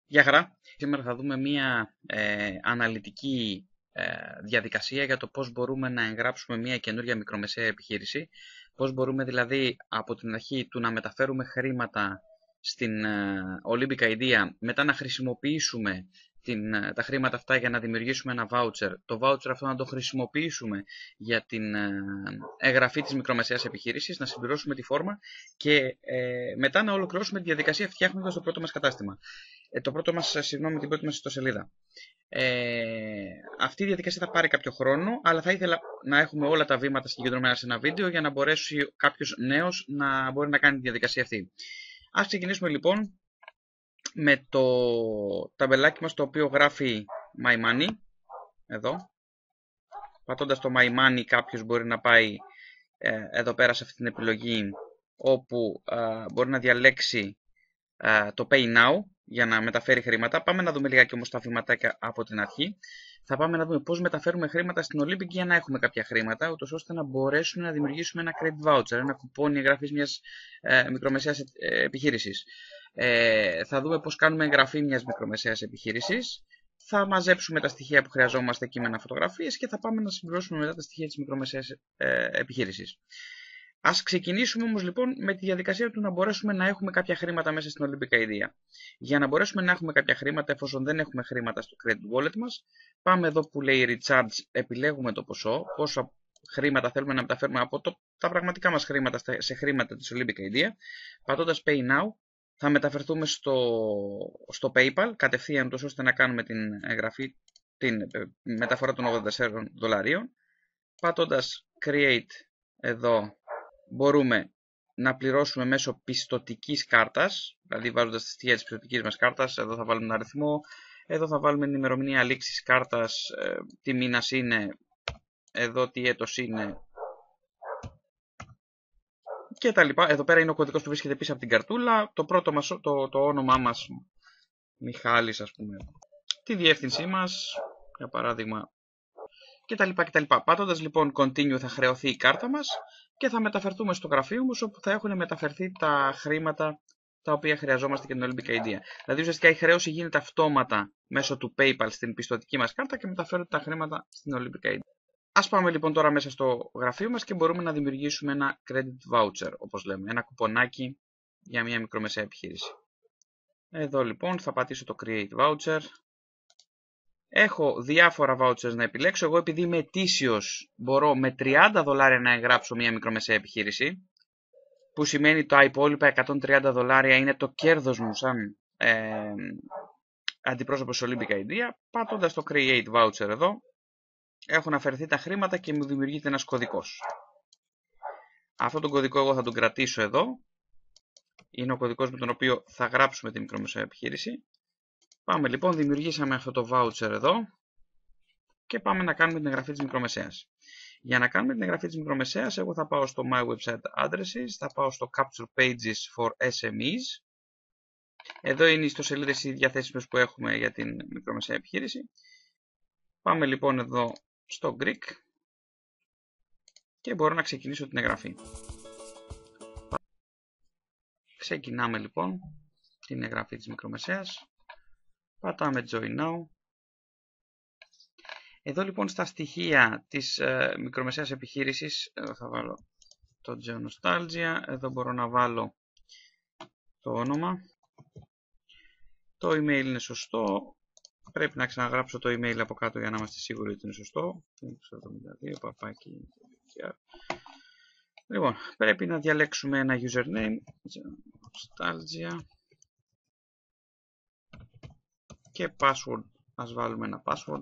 Γεια χαρά. Σήμερα θα δούμε μία αναλυτική διαδικασία για το πώς μπορούμε να εγγράψουμε μία καινούργια μικρομεσαία επιχείρηση. Πώς μπορούμε δηλαδή από την αρχή του να μεταφέρουμε χρήματα στην Olympic Idea, μετά να χρησιμοποιήσουμε τα χρήματα αυτά για να δημιουργήσουμε ένα voucher. Το voucher αυτό να το χρησιμοποιήσουμε για την εγγραφή της μικρομεσαίας επιχείρησης, να συμπληρώσουμε τη φόρμα και μετά να ολοκληρώσουμε τη διαδικασία φτιάχνοντας το πρώτο μας κατάστημα. Την πρώτη μας ιστοσελίδα. Αυτή η διαδικασία θα πάρει κάποιο χρόνο, αλλά θα ήθελα να έχουμε όλα τα βήματα συγκεντρωμένα σε ένα βίντεο για να μπορέσει κάποιος νέος να μπορεί να κάνει τη διαδικασία αυτή. Ας ξεκινήσουμε λοιπόν με το ταμπελάκι μας το οποίο γράφει My Money. Εδώ. Πατώντας το My Money κάποιος μπορεί να πάει εδώ πέρα σε αυτή την επιλογή όπου μπορεί να διαλέξει το Pay Now για να μεταφέρει χρήματα. Πάμε να δούμε λιγάκι όμως τα βήματάκια από την αρχή. Θα πάμε να δούμε πώς μεταφέρουμε χρήματα στην Olympic για να έχουμε κάποια χρήματα, ούτως ώστε να μπορέσουμε να δημιουργήσουμε ένα credit voucher, ένα κουπόνι εγγραφής μιας μικρομεσαίας επιχείρησης. Θα δούμε πώς κάνουμε εγγραφή μιας μικρομεσαίας επιχείρησης. Θα μαζέψουμε τα στοιχεία που χρειαζόμαστε, κείμενα, φωτογραφίες και θα πάμε να συμπληρώσουμε μετά τα στοιχεία της μικρομεσαίας επιχείρησης. Ας ξεκινήσουμε όμως λοιπόν με τη διαδικασία του να μπορέσουμε να έχουμε κάποια χρήματα μέσα στην Olympic Idea. Για να μπορέσουμε να έχουμε κάποια χρήματα, εφόσον δεν έχουμε χρήματα στο credit wallet μας, πάμε εδώ που λέει Recharge, επιλέγουμε το ποσό, πόσα χρήματα θέλουμε να μεταφέρουμε από τα πραγματικά μας χρήματα σε χρήματα της Olympic Idea. Πατώντας Pay Now, θα μεταφερθούμε στο PayPal κατευθείαν, ώστε να κάνουμε την μεταφορά των $84. Πατώντας Create εδώ, μπορούμε να πληρώσουμε μέσω πιστωτικής κάρτας, δηλαδή βάζοντας τα στοιχεία της πιστωτικής μας κάρτας. Εδώ θα βάλουμε ένα αριθμό, εδώ θα βάλουμε την ημερομηνία λήξης κάρτας, τι μήνας είναι, εδώ τι έτος είναι και τα λοιπά. Εδώ πέρα είναι ο κωδικός που βρίσκεται πίσω από την καρτούλα, το πρώτο μας, το όνομά μας, Μιχάλης ας πούμε, τη διεύθυνσή μας, για παράδειγμα, κτλ. Πατώντας λοιπόν Continue θα χρεωθεί η κάρτα μας και θα μεταφερθούμε στο γραφείο μας, όπου θα έχουν μεταφερθεί τα χρήματα τα οποία χρειαζόμαστε για την Olympic Idea. Δηλαδή ουσιαστικά η χρέωση γίνεται αυτόματα μέσω του PayPal στην πιστωτική μας κάρτα και μεταφέρονται τα χρήματα στην Olympic Idea. Ας πάμε λοιπόν τώρα μέσα στο γραφείο μας και μπορούμε να δημιουργήσουμε ένα credit voucher, όπως λέμε, ένα κουπονάκι για μια μικρομεσαία επιχείρηση. Εδώ λοιπόν θα πατήσω το Create Voucher. Έχω διάφορα vouchers να επιλέξω. Εγώ επειδή είμαι ετήσιος μπορώ με $30 να εγγράψω μια μικρομεσαία επιχείρηση, που σημαίνει τα υπόλοιπα $130 είναι το κέρδος μου σαν αντιπρόσωπος Olympic Idea. Πατώντας το Create Voucher εδώ, έχουν αφαιρεθεί τα χρήματα και μου δημιουργείται ένας κωδικός. Αυτόν τον κωδικό εγώ θα τον κρατήσω εδώ. Είναι ο κωδικός με τον οποίο θα γράψουμε τη μικρομεσαία επιχείρηση. Πάμε λοιπόν, δημιουργήσαμε αυτό το voucher εδώ και πάμε να κάνουμε την εγγραφή της μικρομεσαίας. Για να κάνουμε την εγγραφή της μικρομεσαίας, εγώ θα πάω στο My Website Addresses, θα πάω στο Capture Pages for SMEs. Εδώ είναι οι ιστοσελίδες οι διαθέσιμες που έχουμε για την μικρομεσαία επιχείρηση. Πάμε λοιπόν εδώ στο Greek και μπορώ να ξεκινήσω την εγγραφή. Ξεκινάμε λοιπόν την εγγραφή της μικρομεσαίας. Πατάμε Join Now. Εδώ λοιπόν στα στοιχεία της μικρομεσαίας επιχείρησης, εδώ θα βάλω το Geonostalgia, εδώ μπορώ να βάλω το όνομα. Το email είναι σωστό. Πρέπει να ξαναγράψω το email από κάτω για να είμαστε σίγουροι ότι είναι σωστό. 72, Λοιπόν, πρέπει να διαλέξουμε ένα username, Geonostalgia, και password. Ας βάλουμε ένα password,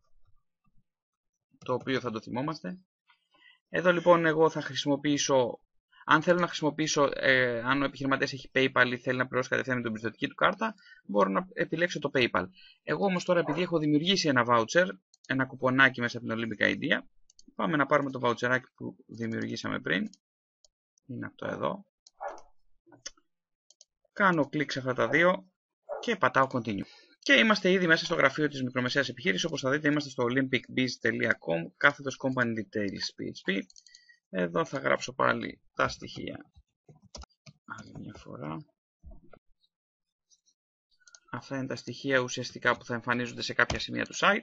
το οποίο θα το θυμόμαστε. Εδώ λοιπόν εγώ θα χρησιμοποιήσω, αν θέλω να χρησιμοποιήσω, αν ο επιχειρηματίας έχει PayPal ή θέλει να πληρώσει κατευθείαν με την πιστωτική του κάρτα, μπορώ να επιλέξω το PayPal. Εγώ όμως τώρα, επειδή έχω δημιουργήσει ένα voucher, ένα κουπονάκι μέσα από την Olympic Idea, πάμε να πάρουμε το voucherάκι που δημιουργήσαμε πριν. Είναι αυτό εδώ. Κάνω κλικ σε αυτά τα δύο και πατάω Continue. Και είμαστε ήδη μέσα στο γραφείο της μικρομεσαίας επιχείρησης. Όπως θα δείτε, είμαστε στο olympicbiz.com, κάθετος company details PHP. Εδώ θα γράψω πάλι τα στοιχεία άλλη μια φορά. Αυτά είναι τα στοιχεία ουσιαστικά που θα εμφανίζονται σε κάποια σημεία του site.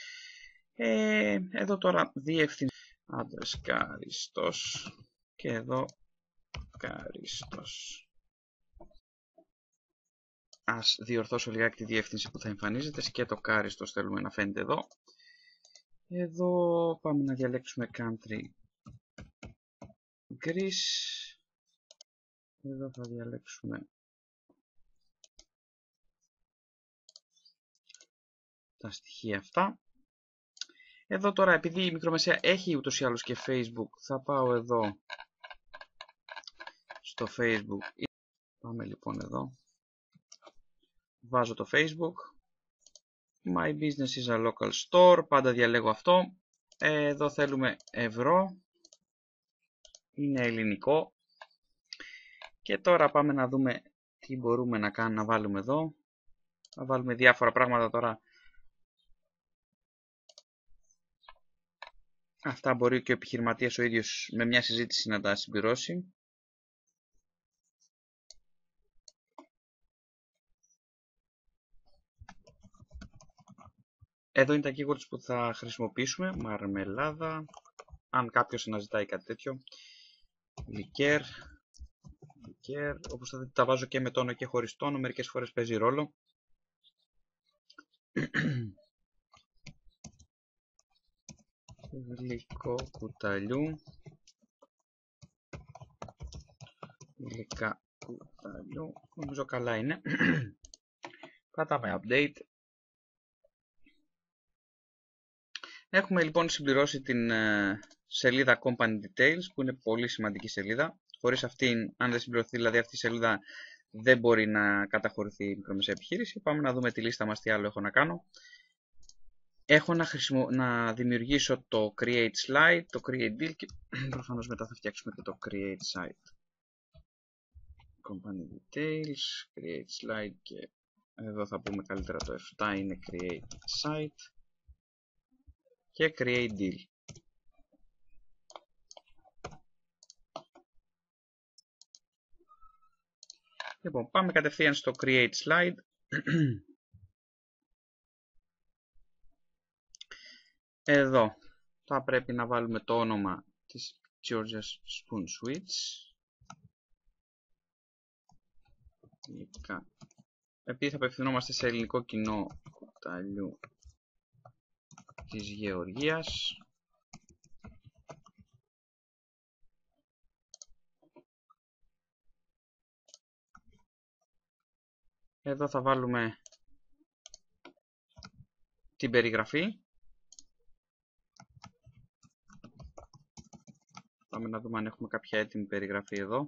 Εδώ τώρα διεύθυνση άντρας Καριστός και εδώ Καριστός. Ας διορθώσω λιγάκι τη διεύθυνση που θα εμφανίζεται και το Καριστός θέλουμε να φαίνεται εδώ. Εδώ πάμε να διαλέξουμε country Greece. Εδώ θα διαλέξουμε τα στοιχεία αυτά. Εδώ τώρα, επειδή η μικρομεσαία έχει ούτως ή άλλως και Facebook, θα πάω εδώ στο Facebook. Πάμε λοιπόν εδώ. Βάζω το Facebook. My business is a local store. Πάντα διαλέγω αυτό. Εδώ θέλουμε ευρώ. Είναι ελληνικό. Και τώρα πάμε να δούμε τι μπορούμε να κάνουμε, να βάλουμε εδώ. Να βάλουμε διάφορα πράγματα τώρα. Αυτά μπορεί και ο επιχειρηματίας ο ίδιος με μια συζήτηση να τα συμπληρώσει. Εδώ είναι τα keywords που θα χρησιμοποιήσουμε. Μαρμελάδα. Αν κάποιος αναζητάει κάτι τέτοιο. Λικέρ. Όπως θα δείτε τα βάζω και με τόνο και χωρίς τόνο. Μερικές φορές παίζει ρόλο. Γλυκό κουταλιού. Γλυκά κουταλιού. Νομίζω καλά είναι. Πατάμε update. Έχουμε λοιπόν συμπληρώσει την σελίδα Company Details, που είναι πολύ σημαντική σελίδα. Χωρίς αυτήν, αν δεν συμπληρωθεί δηλαδή αυτή η σελίδα, δεν μπορεί να καταχωρηθεί η μικρομεσαία επιχείρηση. Πάμε να δούμε τη λίστα μας τι άλλο έχω να κάνω. Έχω να δημιουργήσω το Create Slide, το Create Deal και προφανώς μετά θα φτιάξουμε και το Create Site. Company Details, Create Slide και εδώ θα πούμε καλύτερα το 7 είναι Create Site και Create Deal. Λοιπόν, πάμε κατευθείαν στο Create Slide. Εδώ θα πρέπει να βάλουμε το όνομα της Georgia's Spoon Sweets. Επειδή θα απευθυνόμαστε σε ελληνικό κοινό, κουταλιού της Γεωργίας. Εδώ θα βάλουμε την περιγραφή. Πάμε να δούμε αν έχουμε κάποια έτοιμη περιγραφή εδώ.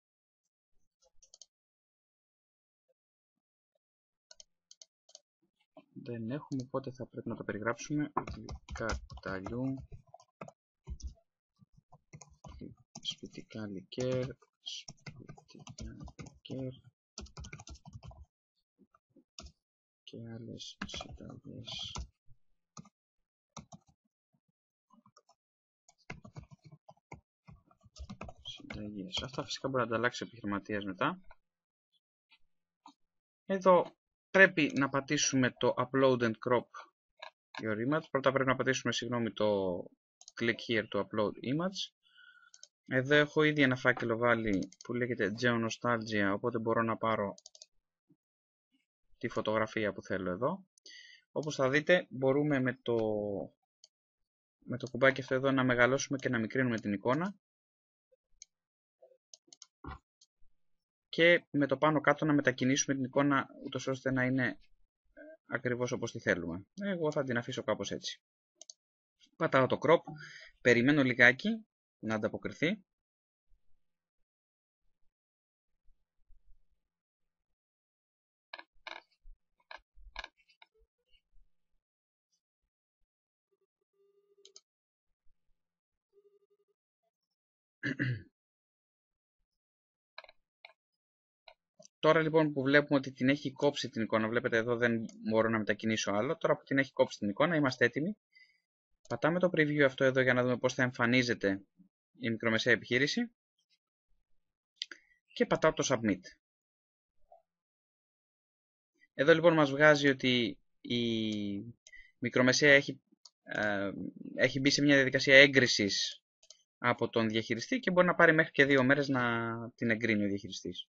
Δεν έχουμε, οπότε θα πρέπει να το περιγράψουμε. Κουταλιού, σπιτικά λικέρ, και άλλες συνταγές. Αυτά φυσικά μπορεί να τα αλλάξει ο επιχειρηματίας μετά. Εδώ πρέπει να πατήσουμε το Upload and Crop your image. Πρώτα πρέπει να πατήσουμε το Click here to upload image. Εδώ έχω ήδη ένα φάκελο βάλει που λέγεται Geo Nostalgia, οπότε μπορώ να πάρω τη φωτογραφία που θέλω εδώ. Όπως θα δείτε μπορούμε με το κουμπάκι αυτό εδώ να μεγαλώσουμε και να μικρύνουμε την εικόνα. Και με το πάνω κάτω να μετακινήσουμε την εικόνα ούτως ώστε να είναι ακριβώς όπως τη θέλουμε. Εγώ θα την αφήσω κάπως έτσι. Πατάω το crop, περιμένω λιγάκι να ανταποκριθεί. Τώρα λοιπόν που βλέπουμε ότι την έχει κόψει την εικόνα, βλέπετε εδώ δεν μπορώ να μετακινήσω άλλο. Τώρα που την έχει κόψει την εικόνα είμαστε έτοιμοι. Πατάμε το preview αυτό εδώ για να δούμε πώς θα εμφανίζεται η μικρομεσαία επιχείρηση. Και πατάω το submit. Εδώ λοιπόν μας βγάζει ότι η μικρομεσαία έχει μπει σε μια διαδικασία έγκρισης από τον διαχειριστή και μπορεί να πάρει μέχρι και 2 μέρες να την εγκρίνει ο διαχειριστής.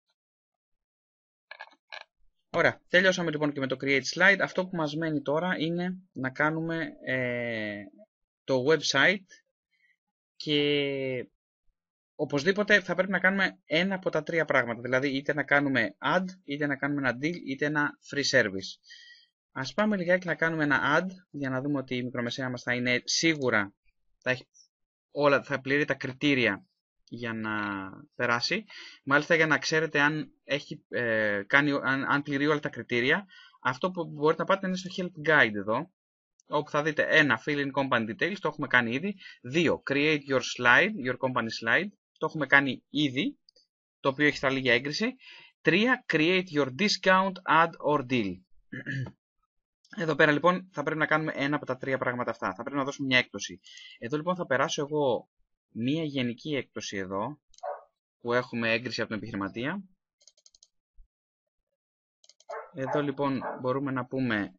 Ωραία, τελειώσαμε λοιπόν και με το Create Slide. Αυτό που μας μένει τώρα είναι να κάνουμε το website και οπωσδήποτε θα πρέπει να κάνουμε ένα από τα 3 πράγματα. Δηλαδή είτε να κάνουμε add, είτε να κάνουμε ένα deal, είτε ένα free service. Ας πάμε λιγάκι να κάνουμε ένα add για να δούμε ότι η μικρομεσαία μας θα είναι σίγουρα, θα πληρεί τα κριτήρια για να περάσει. Μάλιστα για να ξέρετε αν πληρεί όλα τα κριτήρια, αυτό που μπορείτε να πάτε είναι στο help guide εδώ, όπου θα δείτε 1. Fill in company details, το έχουμε κάνει ήδη. 2. Create your slide, your company slide, το έχουμε κάνει ήδη, το οποίο έχει σταλεί για έγκριση. 3. Create your discount, add or deal. Εδώ πέρα λοιπόν θα πρέπει να κάνουμε ένα από τα 3 πράγματα αυτά. Θα πρέπει να δώσουμε μια έκπτωση. Εδώ λοιπόν θα περάσω εγώ μια γενική έκπτωση εδώ, που έχουμε έγκριση από τον επιχειρηματία. Εδώ λοιπόν μπορούμε να πούμε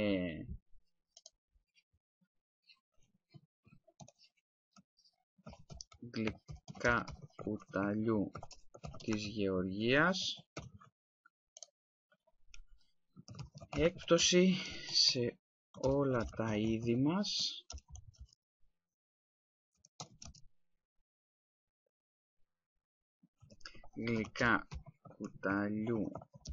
γλυκά κουταλιού της Γεωργίας, έκπτωση σε όλα τα είδη μας, γλυκά κουταλιού,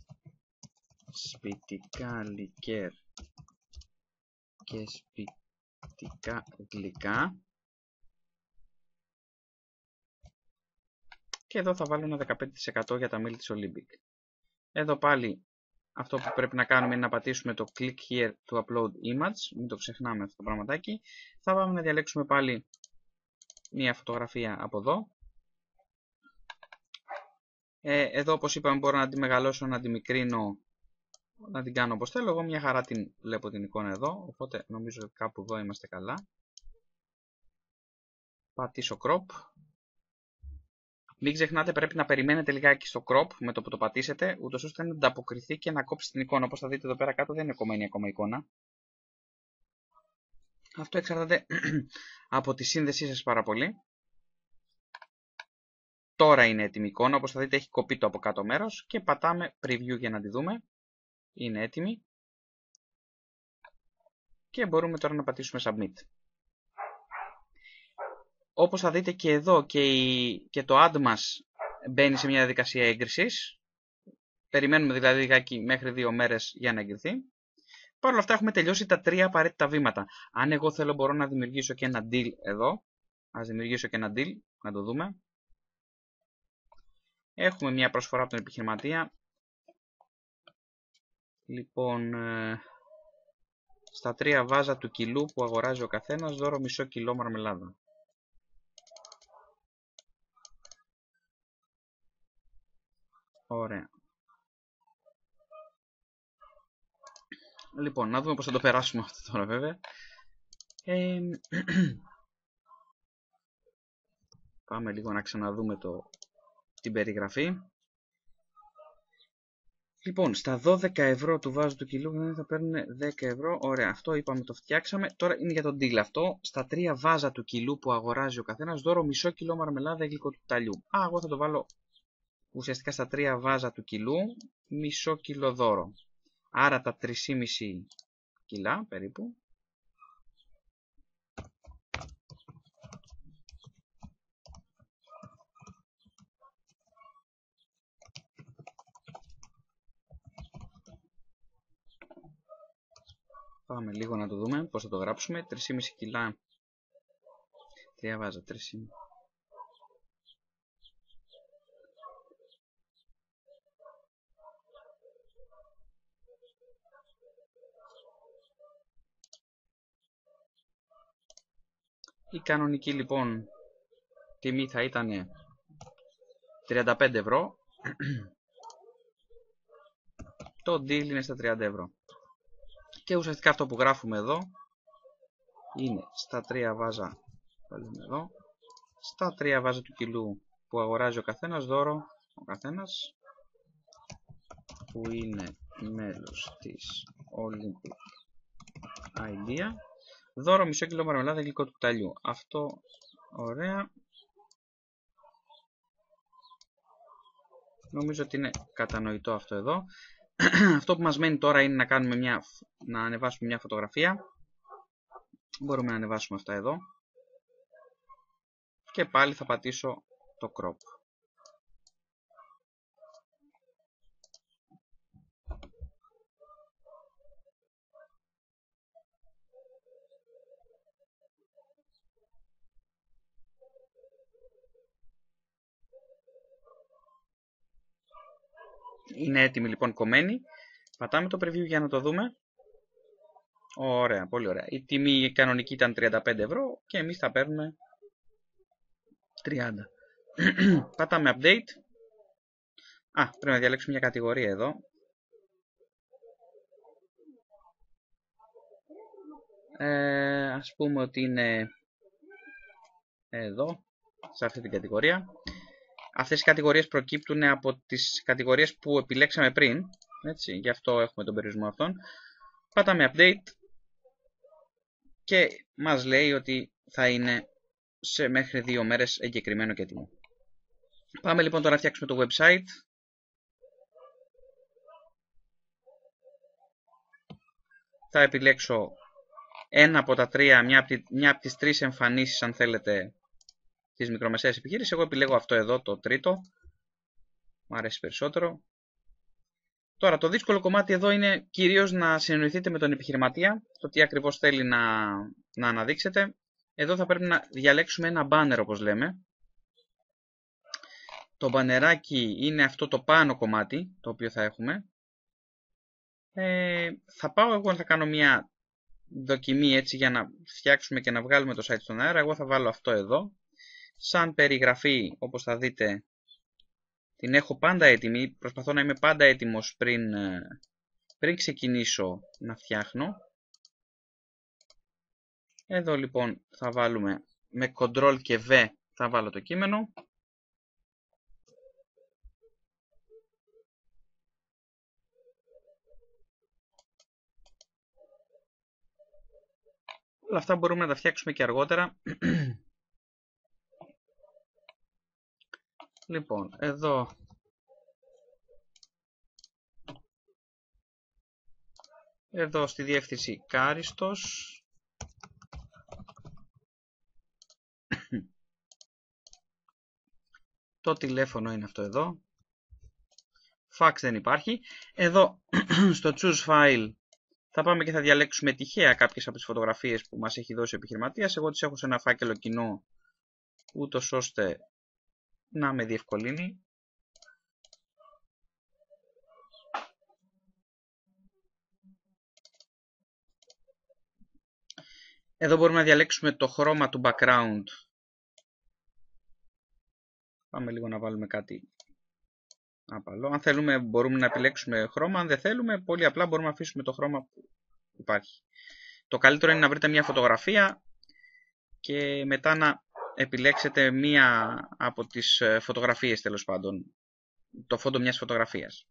σπιτικά λικέρ και σπιτικά γλυκά. Και εδώ θα βάλω ένα 15% για τα μέλη της Olympic. Εδώ πάλι αυτό που πρέπει να κάνουμε είναι να πατήσουμε το click here to upload image. Μην το ξεχνάμε αυτό το πραγματάκι. Θα πάμε να διαλέξουμε πάλι μία φωτογραφία από εδώ. Εδώ όπως είπαμε μπορώ να τη μεγαλώσω, να τη μικρύνω, να την κάνω όπως θέλω. Εγώ μια χαρά την βλέπω την εικόνα εδώ, οπότε νομίζω ότι κάπου εδώ είμαστε καλά. Πατήσω crop. Μην ξεχνάτε, πρέπει να περιμένετε λιγάκι στο crop με το που το πατήσετε, ούτως ώστε να ανταποκριθεί και να κόψει την εικόνα. Όπως θα δείτε εδώ πέρα κάτω δεν είναι κομμένη ακόμα εικόνα. Αυτό εξαρτάται από τη σύνδεσή σας πάρα πολύ. Τώρα είναι έτοιμη η εικόνα, όπως θα δείτε έχει κοπεί το από κάτω μέρος και πατάμε preview για να τη δούμε. Είναι έτοιμη. Και μπορούμε τώρα να πατήσουμε submit. Όπως θα δείτε και εδώ και το ad μας μπαίνει σε μια διαδικασία έγκρισης. Περιμένουμε δηλαδή λιγάκι μέχρι 2 μέρες για να εγκριθεί. Παρ' όλα αυτά έχουμε τελειώσει τα 3 απαραίτητα βήματα. Αν εγώ θέλω μπορώ να δημιουργήσω και ένα deal εδώ. Ας δημιουργήσω και ένα deal, να το δούμε. Έχουμε μια προσφορά από τον επιχειρηματία. Λοιπόν, στα 3 βάζα του κιλού που αγοράζει ο καθένας, δώρο μισό κιλό μαρμελάδα. Ωραία. Λοιπόν, να δούμε πώς θα το περάσουμε αυτό τώρα βέβαια. Πάμε λίγο να ξαναδούμε την περιγραφή. Λοιπόν, στα 12 ευρώ του βάζου του κιλού θα παίρνουν 10 ευρώ. Ωραία, αυτό είπαμε, το φτιάξαμε. Τώρα είναι για τον deal αυτό. Στα 3 βάζα του κιλού που αγοράζει ο καθένας, δώρο μισό κιλό μαρμελάδα γλυκό του κουταλιού. Εγώ θα το βάλω ουσιαστικά στα 3 βάζα του κιλού, μισό κιλό δώρο. Άρα τα 3,5 κιλά περίπου. Πάμε λίγο να το δούμε πώς θα το γράψουμε. 3,5 κιλά. 3 βάζα, 3,5. Η κανονική λοιπόν τιμή θα ήταν 35 ευρώ. Το deal είναι στα 30 ευρώ. Και ουσιαστικά αυτό που γράφουμε εδώ είναι στα 3 βάζα, εδώ, στα 3 βάζα του κιλού που αγοράζει ο καθένας, δώρο ο καθένας, που είναι μέλος της Olympic Idea. Δώρο μισό κιλό μαρμελάδα γλυκό του κουταλιού. Αυτό ωραία. Νομίζω ότι είναι κατανοητό αυτό εδώ. Αυτό που μας μένει τώρα είναι να ανεβάσουμε μια φωτογραφία. Μπορούμε να ανεβάσουμε αυτά εδώ. Και πάλι θα πατήσω το crop. Είναι έτοιμη λοιπόν κομμένη. Πατάμε το preview για να το δούμε. Ωραία, πολύ ωραία. Η τιμή κανονική ήταν 35 ευρώ και εμείς θα παίρνουμε 30. Πατάμε update. Πρέπει να διαλέξουμε μια κατηγορία εδώ. Ας πούμε ότι είναι εδώ, σε αυτή την κατηγορία. Αυτές οι κατηγορίες προκύπτουν από τις κατηγορίες που επιλέξαμε πριν. Έτσι, γι' αυτό έχουμε τον περιορισμό αυτόν. Πατάμε update και μας λέει ότι θα είναι σε μέχρι 2 μέρες εγκεκριμένο και έτοιμο. Πάμε λοιπόν τώρα να φτιάξουμε το website. Θα επιλέξω ένα από τα τρία, μια από τις τρεις εμφανίσεις αν θέλετε της μικρομεσαίας επιχείρησης. Εγώ επιλέγω αυτό εδώ, το τρίτο. Μου αρέσει περισσότερο. Τώρα το δύσκολο κομμάτι εδώ είναι κυρίως να συνεννοηθείτε με τον επιχειρηματία, το τι ακριβώς θέλει να αναδείξετε. Εδώ θα πρέπει να διαλέξουμε ένα banner όπως λέμε. Το μπανεράκι είναι αυτό το πάνω κομμάτι το οποίο θα έχουμε. Θα πάω εγώ, θα κάνω μια δοκιμή έτσι για να φτιάξουμε και να βγάλουμε το site στον αέρα. Εγώ θα βάλω αυτό εδώ. Σαν περιγραφή, όπως θα δείτε, την έχω πάντα έτοιμη. Προσπαθώ να είμαι πάντα έτοιμος πριν ξεκινήσω να φτιάχνω. Εδώ λοιπόν θα βάλουμε με Ctrl και V θα βάλω το κείμενο. Όλα αυτά μπορούμε να τα φτιάξουμε και αργότερα. Λοιπόν, εδώ στη διεύθυνση Κάριστος. Το τηλέφωνο είναι αυτό εδώ. Fax δεν υπάρχει. Εδώ στο Choose File θα πάμε και θα διαλέξουμε τυχαία κάποιες από τις φωτογραφίες που μας έχει δώσει ο επιχειρηματίας. Εγώ τις έχω σε ένα φάκελο κοινό, ούτως ώστε να με διευκολύνει. Εδώ μπορούμε να διαλέξουμε το χρώμα του background. Πάμε λίγο να βάλουμε κάτι απαλό. Αν θέλουμε μπορούμε να επιλέξουμε χρώμα. Αν δεν θέλουμε, πολύ απλά μπορούμε να αφήσουμε το χρώμα που υπάρχει. Το καλύτερο είναι να βρείτε μια φωτογραφία και μετά να επιλέξετε μία από τις φωτογραφίες, τέλος πάντων. Το φόντο μιας φωτογραφίας.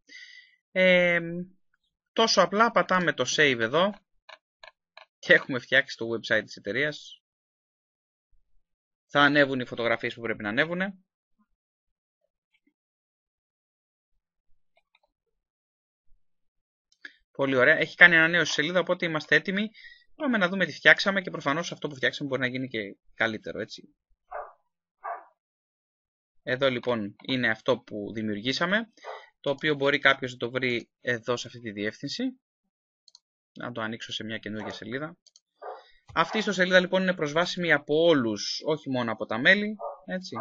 Τόσο απλά πατάμε το save εδώ και έχουμε φτιάξει το website της εταιρείας. Θα ανέβουν οι φωτογραφίες που πρέπει να ανέβουν. Πολύ ωραία. Έχει κάνει ανανέωση σελίδα, οπότε είμαστε έτοιμοι. Πάμε να δούμε τι φτιάξαμε και προφανώς αυτό που φτιάξαμε μπορεί να γίνει και καλύτερο, έτσι. Εδώ λοιπόν είναι αυτό που δημιουργήσαμε, το οποίο μπορεί κάποιος να το βρει εδώ σε αυτή τη διεύθυνση. Να το ανοίξω σε μια καινούργια σελίδα. Αυτή η ιστοσελίδα λοιπόν είναι προσβάσιμη από όλους, όχι μόνο από τα μέλη, έτσι.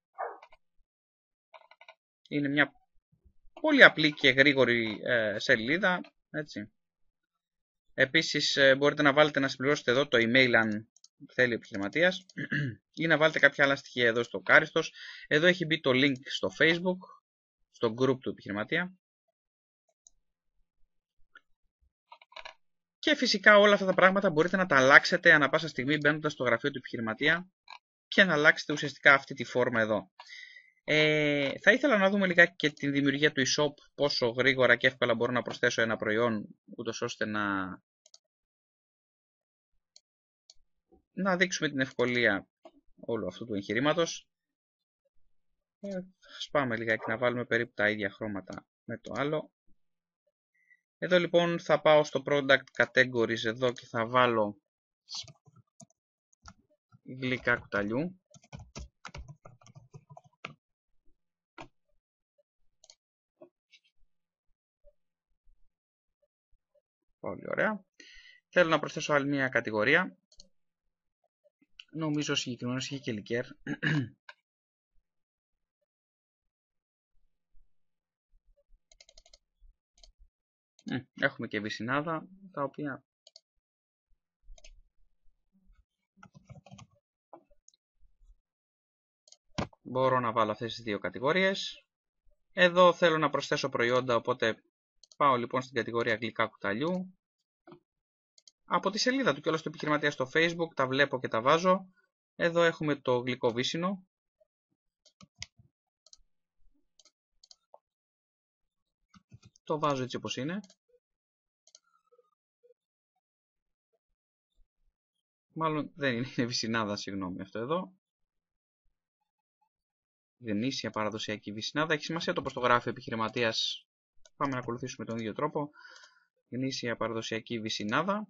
Είναι μια πολύ απλή και γρήγορη σελίδα, έτσι. Επίσης μπορείτε να βάλετε να συμπληρώσετε εδώ το email αν θέλει ο επιχειρηματίας ή να βάλετε κάποια άλλα στοιχεία εδώ στο Κάριστος. Εδώ έχει μπει το link στο Facebook, στο group του επιχειρηματία. Και φυσικά όλα αυτά τα πράγματα μπορείτε να τα αλλάξετε ανά πάσα στιγμή μπαίνοντας στο γραφείο του επιχειρηματία και να αλλάξετε ουσιαστικά αυτή τη φόρμα εδώ. Θα ήθελα να δούμε λιγάκι και την δημιουργία του e-shop, πόσο γρήγορα και εύκολα μπορώ να προσθέσω ένα προϊόν, ούτως ώστε να δείξουμε την ευκολία όλου αυτού του εγχειρήματος. Σπάμε λιγάκι να βάλουμε περίπου τα ίδια χρώματα με το άλλο. Εδώ λοιπόν θα πάω στο product categories εδώ και θα βάλω γλυκά κουταλιού. Πολύ ωραία. Θέλω να προσθέσω άλλη μια κατηγορία. Νομίζω συγκεκριμένως είχε και λικέρ. Έχουμε και βυσσινάδα, τα οποία μπορώ να βάλω αυτές τις δύο κατηγορίες. Εδώ θέλω να προσθέσω προϊόντα, οπότε πάω λοιπόν στην κατηγορία γλυκά κουταλιού. Από τη σελίδα του κιόλας του επιχειρηματία στο Facebook τα βλέπω και τα βάζω. Εδώ έχουμε το γλυκό βύσσινο. Το βάζω έτσι όπως είναι. Μάλλον δεν είναι, είναι βυσσινάδα, συγγνώμη αυτό εδώ. Γνήσια παραδοσιακή βυσσινάδα. Έχει σημασία το πώς το γράφει ο επιχειρηματίας. Πάμε να ακολουθήσουμε τον ίδιο τρόπο. Γνήσια παραδοσιακή βυσσινάδα.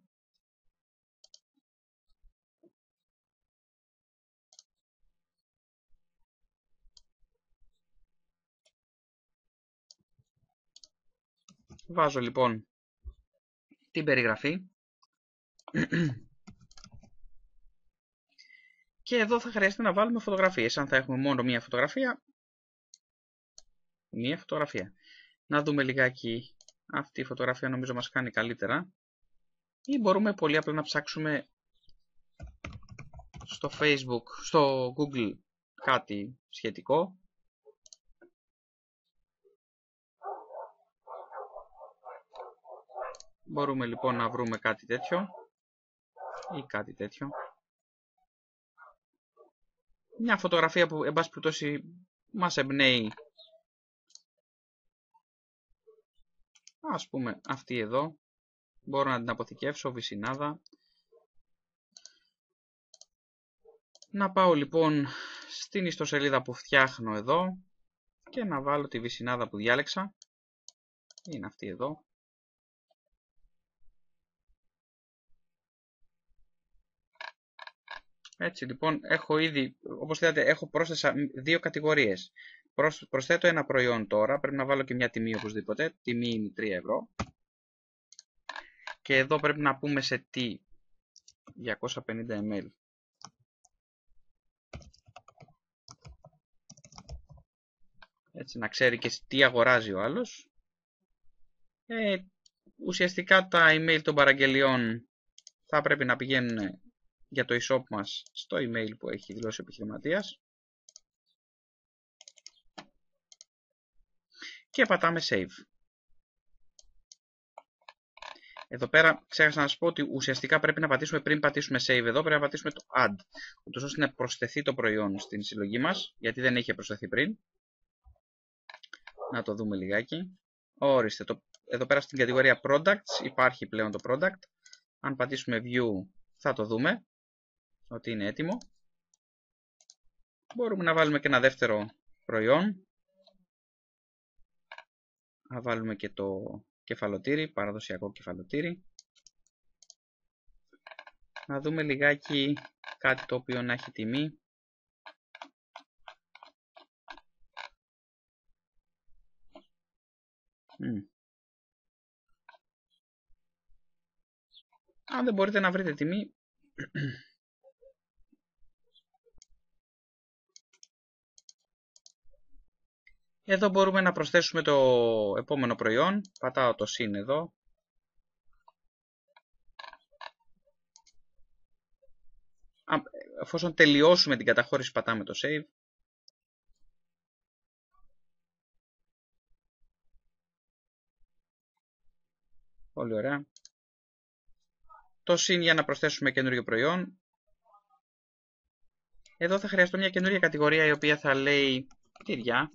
Βάζω λοιπόν την περιγραφή. Και εδώ θα χρειαστεί να βάλουμε φωτογραφίες. Αν θα έχουμε μόνο μία φωτογραφία. Μία φωτογραφία. Να δούμε λιγάκι. Αυτή η φωτογραφία νομίζω μας κάνει καλύτερα. Ή μπορούμε πολύ απλά να ψάξουμε στο Facebook, στο Google κάτι σχετικό. Μπορούμε λοιπόν να βρούμε κάτι τέτοιο ή κάτι τέτοιο. Μια φωτογραφία που εν πάση περιπτώσει μας εμπνέει. Ας πούμε αυτή εδώ. Μπορώ να την αποθηκεύσω, βυσσινάδα. Να πάω λοιπόν στην ιστοσελίδα που φτιάχνω εδώ και να βάλω τη βυσσινάδα που διάλεξα. Είναι αυτή εδώ. Έτσι λοιπόν έχω ήδη, όπως είδατε, έχω πρόσθεσα δύο κατηγορίες. Προσθέτω ένα προϊόν τώρα, πρέπει να βάλω και μια τιμή οπωσδήποτε. Τιμή είναι 3 ευρώ. Και εδώ πρέπει να πούμε σε τι 250 ml. Έτσι να ξέρει και τι αγοράζει ο άλλος. Ουσιαστικά τα email των παραγγελιών θα πρέπει να πηγαίνουν για το e-shop μας στο email που έχει δηλώσει ο επιχειρηματίας. Και πατάμε save. Εδώ πέρα ξέχασα να σας πω ότι ουσιαστικά πρέπει να πατήσουμε πριν πατήσουμε save εδώ, πρέπει να πατήσουμε το add, ούτως ώστε να προσθεθεί το προϊόν στην συλλογή μας, γιατί δεν είχε προσθεθεί πριν. Να το δούμε λιγάκι. Ορίστε, εδώ πέρα στην κατηγορία products υπάρχει πλέον το product. Αν πατήσουμε view θα το δούμε ότι είναι έτοιμο. Μπορούμε να βάλουμε και ένα δεύτερο προϊόν. Να βάλουμε και το κεφαλοτήρι, παραδοσιακό κεφαλοτήρι. Να δούμε λιγάκι κάτι το οποίο να έχει τιμή. Αν δεν μπορείτε να βρείτε τιμή, εδώ μπορούμε να προσθέσουμε το επόμενο προϊόν. Πατάω το συν εδώ. Εφόσον τελειώσουμε την καταχώρηση πατάμε το save. Πολύ ωραία. Το συν για να προσθέσουμε καινούριο προϊόν. Εδώ θα χρειαστώ μια καινούρια κατηγορία η οποία θα λέει τυριά.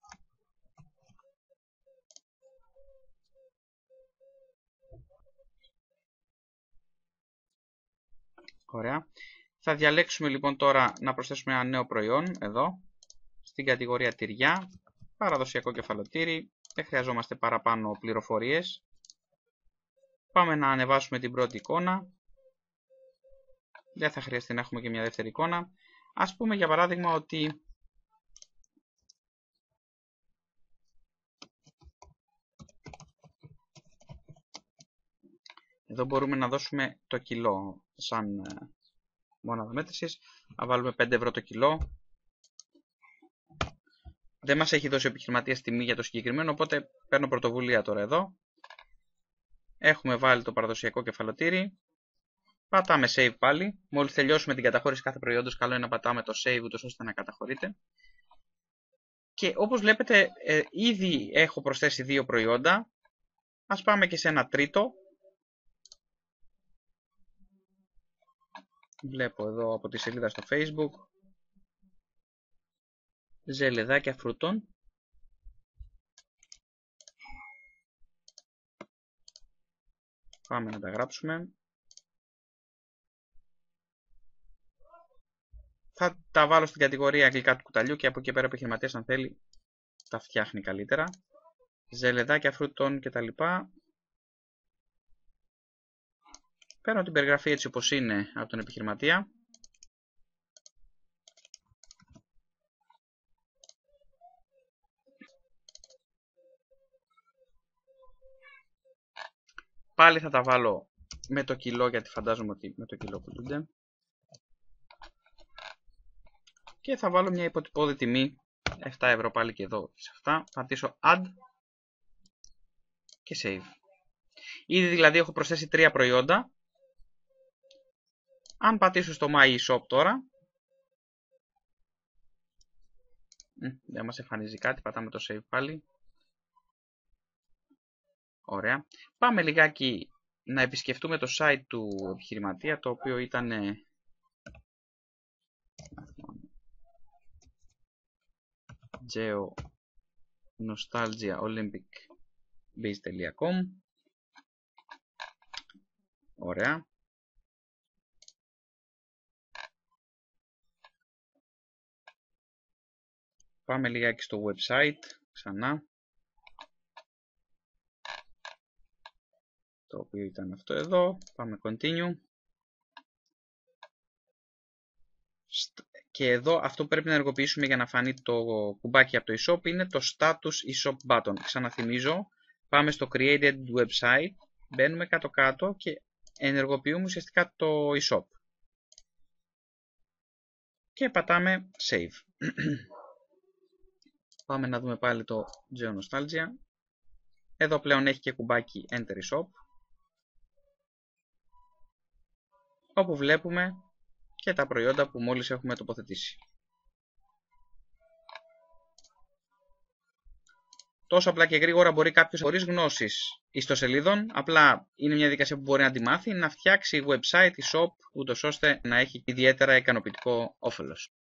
Ωραία. Θα διαλέξουμε λοιπόν τώρα να προσθέσουμε ένα νέο προϊόν εδώ, στην κατηγορία τυριά, παραδοσιακό κεφαλοτήρι, δεν χρειαζόμαστε παραπάνω πληροφορίες. Πάμε να ανεβάσουμε την πρώτη εικόνα, δεν θα χρειαστεί να έχουμε και μια δεύτερη εικόνα. Ας πούμε για παράδειγμα ότι εδώ μπορούμε να δώσουμε το κιλό σαν μόναδα μέτρησης. Θα βάλουμε 5 ευρώ το κιλό. Δεν μας έχει δώσει ο επιχειρηματίας τιμή για το συγκεκριμένο, οπότε παίρνω πρωτοβουλία τώρα εδώ. Έχουμε βάλει το παραδοσιακό κεφαλοτήρι. Πατάμε save πάλι. Μόλις τελειώσουμε την καταχώρηση κάθε προϊόντος, καλό είναι να πατάμε το save ούτως ώστε να καταχωρείτε. Και όπως βλέπετε, ήδη έχω προσθέσει 2 προϊόντα. Ας πάμε και σε ένα τρίτο. Βλέπω εδώ από τη σελίδα στο Facebook. Ζελεδάκια φρούτων. Πάμε να τα γράψουμε. Θα τα βάλω στην κατηγορία γλυκά του κουταλιού και από εκεί πέρα ο επιχειρηματίας αν θέλει τα φτιάχνει καλύτερα. Ζελεδάκια φρούτων κτλ. Παίρνω την περιγραφή έτσι όπως είναι από τον επιχειρηματία. Πάλι θα τα βάλω με το κιλό γιατί φαντάζομαι ότι με το κιλό πουλούνται. Και θα βάλω μια υποτυπώδη τιμή 7 ευρώ πάλι και εδώ σε αυτά. Θα πατήσω add και save. Ήδη δηλαδή έχω προσθέσει 3 προϊόντα. Αν πατήσω στο My eShop τώρα, δεν μας εμφανίζει κάτι, πατάμε το save πάλι. Ωραία. Πάμε λιγάκι να επισκεφτούμε το site του επιχειρηματία, το οποίο ήταν geonostalgiaolympicbase.com. Ωραία. Πάμε λιγάκι στο website ξανά, το οποίο ήταν αυτό εδώ. Πάμε continue. Και εδώ αυτό που πρέπει να ενεργοποιήσουμε για να φανεί το κουμπάκι από το eShop είναι το status eShop button. Ξαναθυμίζω, πάμε στο created website, μπαίνουμε κάτω κάτω και ενεργοποιούμε ουσιαστικά το eShop. Και πατάμε save. Πάμε να δούμε πάλι το geonostalgia. Εδώ πλέον έχει και κουμπάκι enter eShop, όπου βλέπουμε και τα προϊόντα που μόλις έχουμε τοποθετήσει. Τόσο απλά και γρήγορα μπορεί κάποιος χωρίς γνώσεις ιστοσελίδων, απλά είναι μια διαδικασία που μπορεί να τη μάθει, να φτιάξει website, e-shop, ούτως ώστε να έχει ιδιαίτερα ικανοποιητικό όφελος.